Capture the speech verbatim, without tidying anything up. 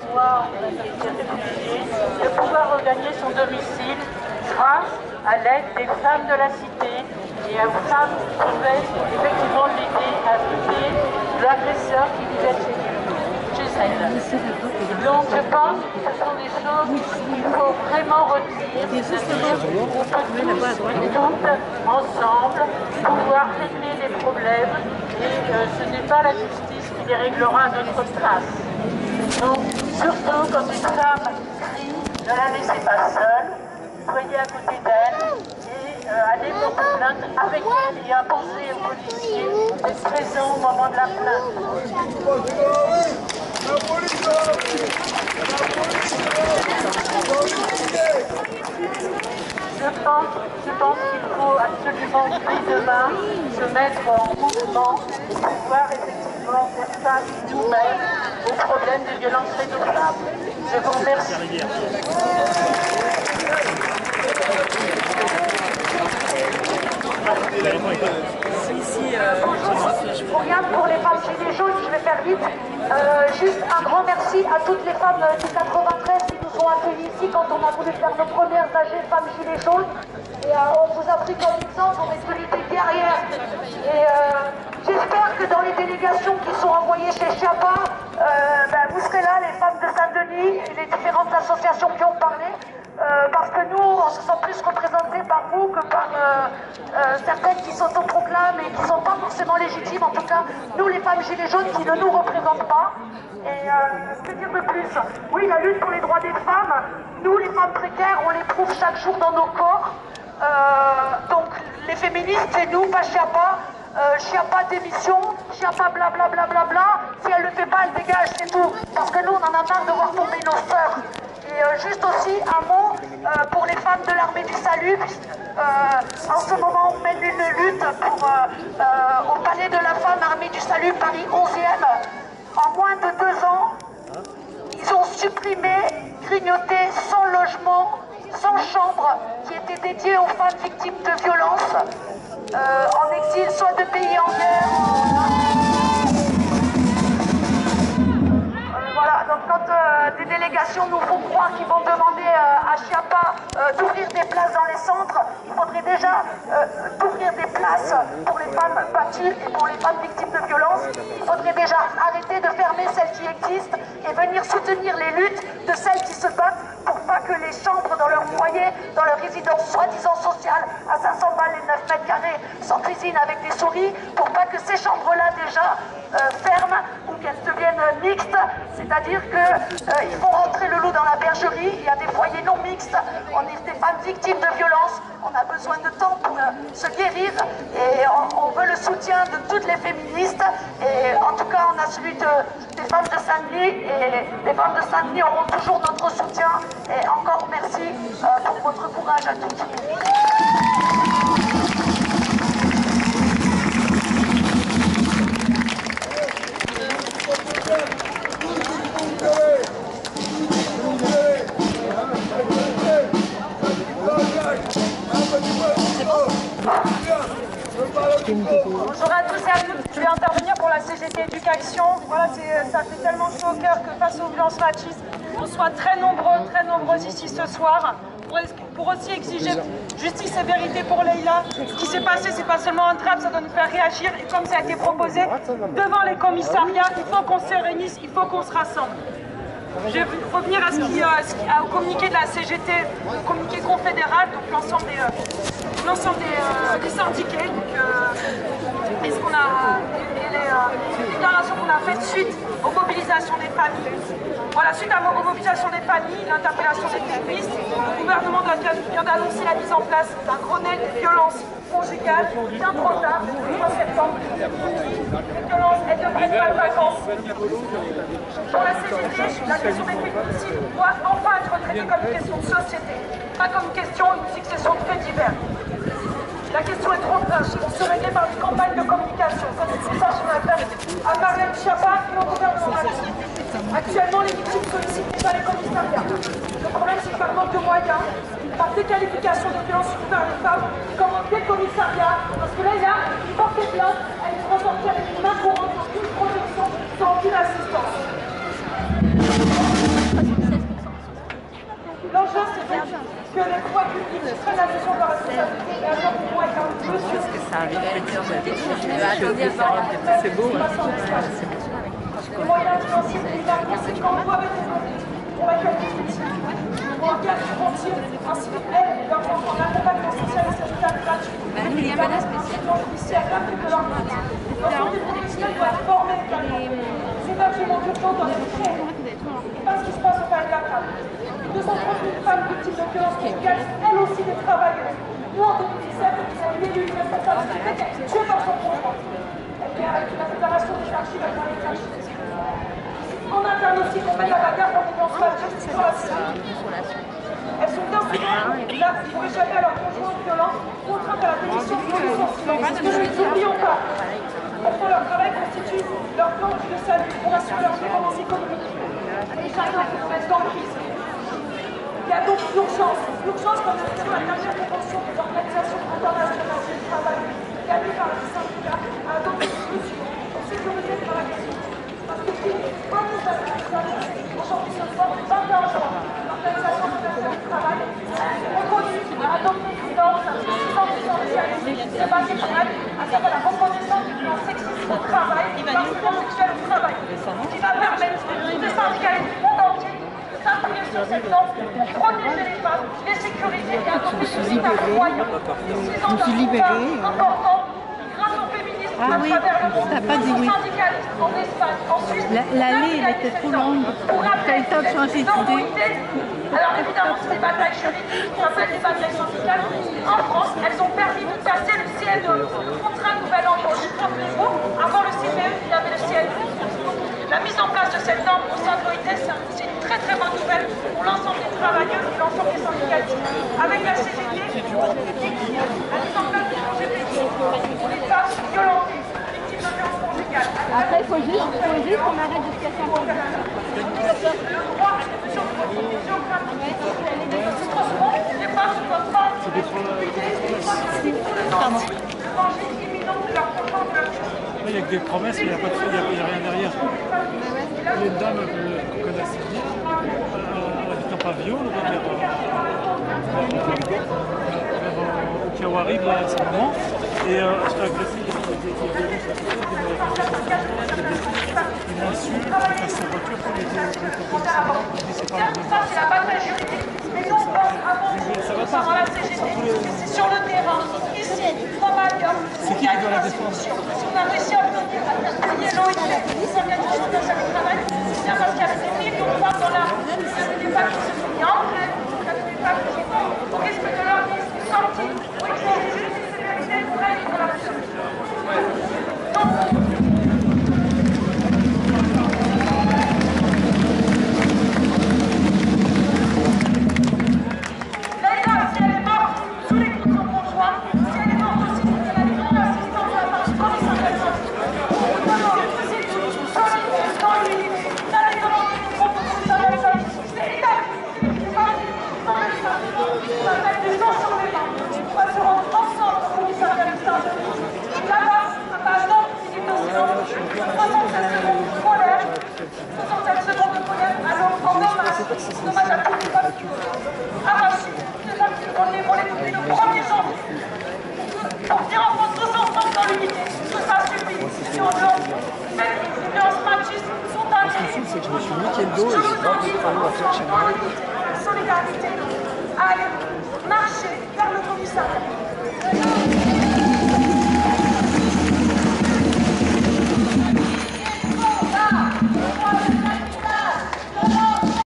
mois où elle a été réfugiée, de pouvoir regagner son domicile grâce à l'aide des femmes de la cité et aux femmes qui pouvaient effectivement l'aider à quitter l'agresseur qui vivait chez elle. Donc je pense que ce sont des choses qu'il faut vraiment retenir, c'est-à-dire qu'on peut tous et toutes ensemble pouvoir régler les problèmes et euh, ce n'est pas la justice qui les réglera à notre place. Donc surtout quand une femme crie, ne la laissez pas seule, soyez à côté d'elle et euh, allez porter plainte avec elle et imposer aux policiers d'être présents au moment de la plainte. La police! La Je pense, je pense qu'il faut absolument dès demain se mettre en mouvement et pouvoir effectivement faire face nous-mêmes au problème des violences faites aux femmes. Je vous remercie. Ici, euh, bonjour, rien pour les femmes gilets jaunes, je vais faire vite. Euh, juste un grand merci à toutes les femmes du quatre-vingt-treize qui nous ont accueillis ici quand on a voulu faire nos premières A G femmes gilets jaunes. Et euh, on vous a pris comme exemple, on est solide des guerrières. Et euh, j'espère que dans les délégations qui sont envoyées chez Chiappa, euh, ben, vous serez là, les femmes de Saint-Denis et les différentes associations qui ont parlé. Euh, parce que nous, on se sent plus représentés par vous que par euh, euh, certaines qui s'autoproclament et qui ne sont pas forcément légitimes. En tout cas, nous, les femmes gilets jaunes, qui ne nous représentent pas. Et euh, que dire de plus? Oui, la lutte pour les droits des femmes, nous, les femmes précaires, on l'éprouve chaque jour dans nos corps. Euh, donc, les féministes, c'est nous, pas Chiappa. Euh, Chiappa démission, Chiappa blablabla, bla, bla, bla. Si elle ne le fait pas, elle dégage, c'est tout. Parce que nous, on en a marre de voir tomber nos sœurs. Et euh, juste aussi un mot euh, pour les femmes de l'armée du salut. Euh, en ce moment, on mène une lutte pour, euh, euh, au palais de la femme armée du salut, Paris onzième. En moins de deux ans, ils ont supprimé, grignoté cent logements, cent chambres qui étaient dédiées aux femmes victimes de violences, euh, en exil, soit de pays en guerre. Voilà, donc quand euh, des délégations nous font croire qu'ils vont demander euh, à Chiappa euh, d'ouvrir des places dans les centres, il faudrait déjà euh, d'ouvrir des places pour les femmes battues et pour les femmes victimes de violences. Il faudrait déjà arrêter de fermer celles qui existent et venir soutenir les luttes de celles qui se battent pour pas que les chambres dans leur foyer, dans leur résidence soi-disant sociale, à cinq cents balles les neuf mètres carrés, sans cuisine avec des souris, pour pas que ces chambres-là déjà euh, ferment ou qu'elles deviennent mixtes. C'est-à-dire qu'il euh, faut rentrer le loup dans la bergerie, il y a des foyers non mixtes, on est des femmes victimes de violences, on a besoin de temps pour euh, se guérir et on, on veut le soutien de toutes les féministes et en tout cas on a celui de, des femmes de Saint-Denis et les femmes de Saint-Denis auront toujours notre soutien et encore merci euh, pour votre courage à toutes. Bonjour à tous et à toutes, je vais intervenir pour la C G T Éducation. Voilà, ça fait tellement chaud au cœur que face aux violences machistes, on soit très nombreux, très nombreux ici ce soir pour, pour aussi exiger justice et vérité pour Leïla. Ce qui s'est passé, c'est pas seulement un drame, ça doit nous faire réagir et comme ça a été proposé devant les commissariats, il faut qu'on se réunisse, il faut qu'on se rassemble. Je vais revenir à ce qui, euh, ce qui, au communiqué de la C G T, le communiqué confédéral, donc l'ensemble des, euh, l'ensemble des, euh, des syndiqués, donc, euh, et ce qu'on a, et les, euh, les déclarations qu'on a faites suite aux mobilisations des familles. Voilà, suite à aux mobilisations des familles, l'interpellation des féministes, le gouvernement vient d'annoncer la mise en place d'un Grenelle des violences conjugales, bien trop tard, le trois septembre. Les violences, elles ne prennent pas de vacances. Pour la C G T, la question des féminicides doit enfin être traitée comme une question de société, pas comme une question, une succession de faits divers. La question est trop grave, on se régler par une campagne de communication, comme c'est ça qu'on appelle à Marlène Schiappa et au gouvernement. Actuellement, les victimes sollicitent déjà les commissariats. Le problème, c'est par manque de moyens, par déqualification des violences subies par les femmes, comme des commissariats, parce que là, il y a une portée plainte, elle est ressortie avec une main courante, sans aucune protection, sans aucune assistance. que les pouvoirs publics prennent la mesure de leur responsabilité et agissent pour moi avec un monsieur. Parce que ça arrive à dire, c'est beau. Les moyens financiers et les conséquents doivent être débloqués pour l'accueil des victimes. Pour un cadre entier, ainsi qu'elles, leurs enfants, l'accompagnement social et sanitaire gratuit. Il y a un spécial. Judiciaire gratuit de leur vie. L'ensemble des professionnels doivent être formés également. Ces bâtiments d'urgence doivent être créés. Et pas ce qui se passe au Palais de la Femme. deux cent trente mille femmes victimes de violences conjugales, elles aussi des travailleuses. Nous, en deux mille dix-sept, nous avons élu une responsable qui était tuée par son conjoint. Et bien, avec la séparation des archives avec les archives. En interne aussi, on met la bagarre pour les violences majeures sur la cité. Elles sont bien souvent là pour échapper à leur conjoint violent, contraintes à la pétition de licenciement. Ne l'oublions pas. Pourtant, leur travail constitue leur plan de salut pour assurer leur dépendance économique. Et chacun se met dans le risque. Il y a donc l'urgence. L'urgence comme le dit la dernière convention des organisations internationales du travail, gagnée par les syndicats, à adopter des mesures pour sécuriser le travail. Parce que si pas nous avons aujourd'hui ce soir, le vingt et un juin, l'Organisation internationale du travail reconnue à adopter une norme suffisant essentielle de base économique, à savoir la reconnaissance du plan sexiste au travail et du harcèlement sexuel au travail, qui va permettre à tous les syndicalistes du monde entier de s'appuyer sur cette norme pour protéger les femmes, les sécuriser et adopter ce système moyen. Je me suis libérée. Important. Grâce au féminisme, Ah oui, t'as pas dit oui. en Espagne, en Suisse, L'allée, elle était trop longue. T'as le temps de changer d'idée. Alors évidemment, c'est des batailles juridiques, qu'on appelle des batailles syndicales. En France, elles ont permis de casser le C N E, de contraint de nouvelle embauche. Rappelez-vous, avant le C P E, il y avait le C N E. La mise en place de cette norme au sein de l'O I T, c'est une très très bonne nouvelle pour l'ensemble des travailleurs et l'ensemble des syndicalistes. Avec la C G T, on décline la mise en place du congé pénible pour les femmes violentées, victimes de violences conjugales. Après, il faut juste, faut juste qu'on arrête de se casser un peu. Le droit à une mesure de reproduction gratuite. Les femmes ne peuvent pas lutter contre le danger imminent de leur conjoint de leur vie. Il n'y a que des promesses, mais il n'y a, pas de- il y a, il y a rien derrière. Il y a une dame euh, qu'on connaît assez bien, euh, elle habite en pavillon, là, vers, euh, vers, euh, au Kiawari, là, à ce moment, et euh, elle se fait agresser, il y a des violences, une insulte, il casse sa voiture, il était au dit c'est pas Ça, c'est la bataille juridique. Mais nous, on pense avant tout, ça dans la C G T, c'est sur le terrain, ici, comme ailleurs. C'est qui qui doit la défendre? Si on a réussi à obtenir à faire payer l'O I T, l'Organisation internationale du travail, c'est bien parce qu'il y avait des millions de femmes dans la rue. Il y avait des femmes qui se sont mis en grève, il y avait des femmes qui étaient au risque de leur vie, sorties, pour exiger justice et vérité pour elles et pour leur vie. Donc, c'est que je me suis niqué le dos et j'ai pas pu travailler à faire chez moi. Solidarité, allez, marchez vers le commissariat.